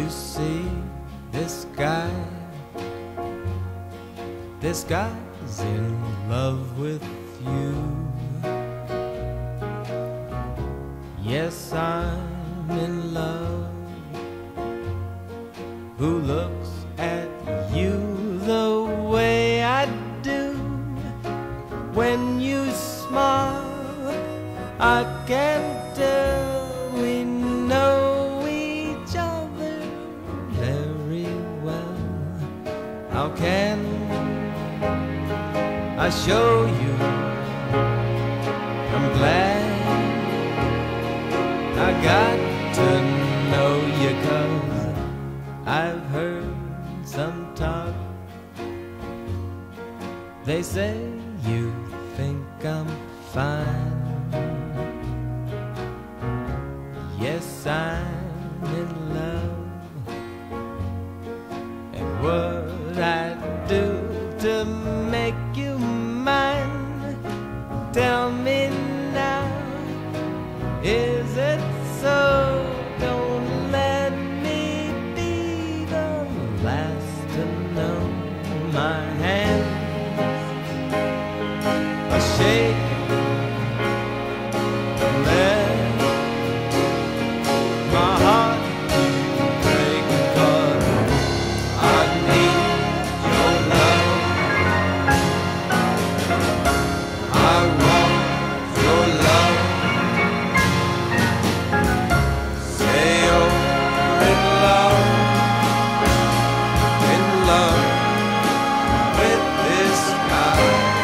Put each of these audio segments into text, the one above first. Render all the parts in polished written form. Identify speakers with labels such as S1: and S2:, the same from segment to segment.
S1: see, this guy's in love with you. Yes, I'm in love. Who looks at you the way I do? When you smile, I can tell we know each other very well. How can I show you? I'm glad I got to know you, 'cause I've heard some talk. They say you think I'm fine. Yes, I'm in love. And what I do to make you mine? Tell me now, is it so? Don't let me be the last to know. My hands are shaking, let my heart break, 'cause I need your love. I want your love. Say you're in love with this guy.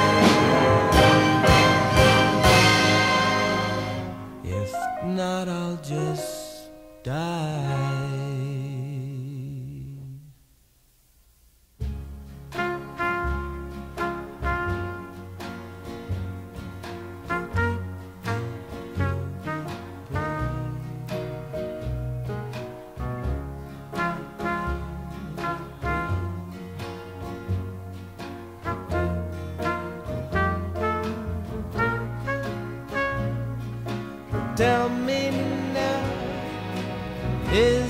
S1: If not, I'll just die. Tell me now, is